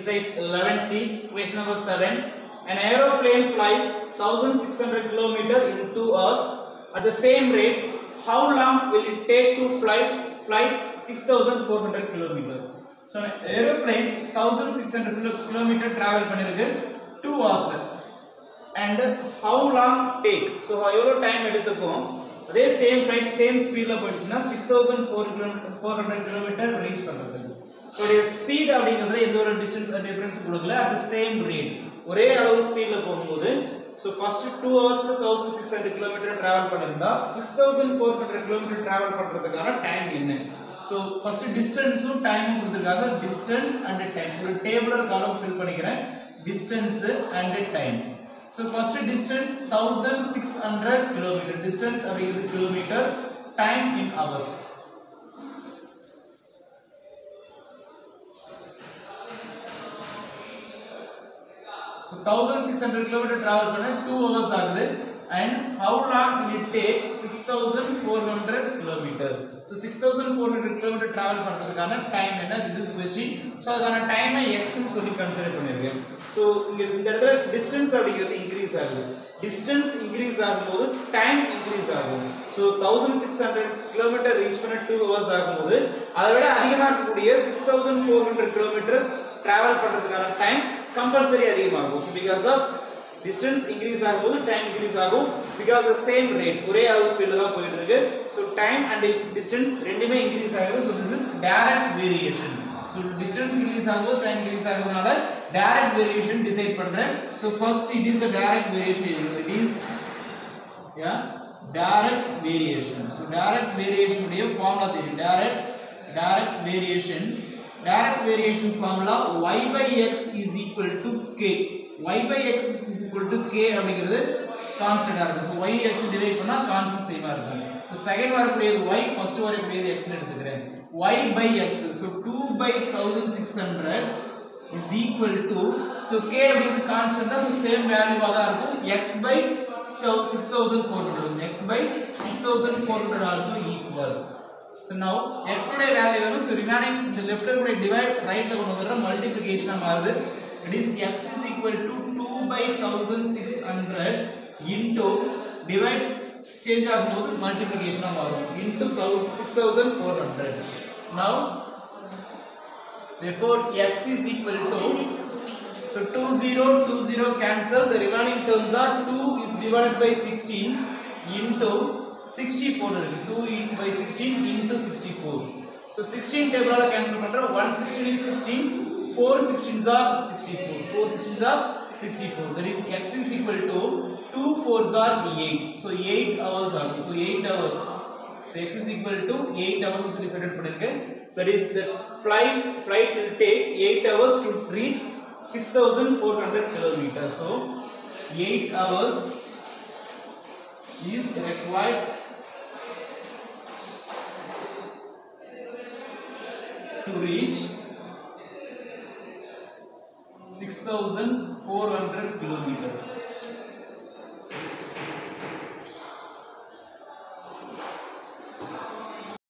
exercise 11C, question number 7. An aeroplane flies 1600 km in 2 hours at the same rate. How long will it take to fly 6400 km? So an aeroplane 1600 km travel பண்ணிருக்கு 2 hours. And how long take? So எவ்வளவு time எடுத்துக்கும்? அதே same flight same ஸ்பீட்ல போயிடுச்சுனா 6400 km reach பண்றதுக்கு. So the speed அப்படிங்கிறது எந்த ஒரு டிஃபரன்ஸ் கொடுக்கல, at the same rate ஒரே அளவு ஸ்பீட்ல போகும்போது so first 2 hours 1600 km travel பண்ணிருந்தா 6400 km travel பண்றதுக்கான டைம் என்ன? So first distance உம் டைம் கொடுத்திருக்காங்க, distance and time ஒரு டேபிளர் காலம் ஃபில் பண்ணிக்கிறேன், distance and time. So first distance 1600 km, distance அப்படிங்கிறது kilometer, time in hours. So 1600 km travel பண்ண 2 hours ஆகுது. And how long will it take? 6400 km. So 6400 km travel பண்றதுக்கான time என்ன? This is question. So அதுக்கான டைமை x ன்னு சொல்லி consider பண்ணிருக்கேன். So இங்க இந்த இடத்துல distance அப்படிங்கிறது இன்கிரீஸ் ஆகுது. Distance increase ஆகும்போது time increase ஆகும். So 1600 km ரீச் பண்ண 2 hours ஆகும்போது அதை விட அதிகமா இருக்கக்கூடிய 6400 km travel பண்றதுக்கான டைம் கம்பல்சரி அதிகமாகும். So because of distance increase ஆகும்போது time increase ஆகும், because the same rate ஒரே அளவு ஸ்பீட்ல தான் போயிட்டு இருக்கு. So time and distance ரெண்டுமே increase ஆகுது. So this is direct variation. So distance increase ஆகும்போது time increase ஆகுறதுனால direct variation டிசைட் பண்றேன். So first it is a direct variation. It is direct variation. So direct variation உடைய formula தெரியும். direct variation formula y by x is equal to k. y by x is equal to k அப்படிங்கிறது கான்ஸ்டன்டா இருக்கு. So y x divide பண்ணா constant சேமா இருக்கும். So second வரக்கூடியது y, first வரக்கூடியது x ன்னு எடுத்துக்கிறேன். y by x, so 2 by 1600 is equal to, so k அப்படிங்கிறது கான்ஸ்டன்டா, so சேம் வேல்யூவா தான் இருக்கும். x by 6400, x by 6400 also equal. So now x உடைய வேல்யூ வேணும். So remaining the left hand உடைய divide right ல கொண்டு வந்தற மல்டிப்ளிகேஷனா மாறுது. It is x is equal to 2 by 1600 into divide change ஆகும்போது மல்டிப்ளிகேஷனா மாறும் into 6400. Now therefore x is equal to, so 20 cancel, the remaining terms are 2 is divided by 16 into 64, 2 by 16 into 64. So 16 table ஆல cancel பண்றோம், 116 is 16, 4 16s are 64, 4 16s are 64. That is x is equal to 2 4s are 8. So 8 hours are, so 8 hours. So x is equal to 8 hours னு சொல்லி find பண்ணிருக்கேன். So that is the flight will take 8 hours to reach 6400 km. So 8 hours is required to reach 6400 km.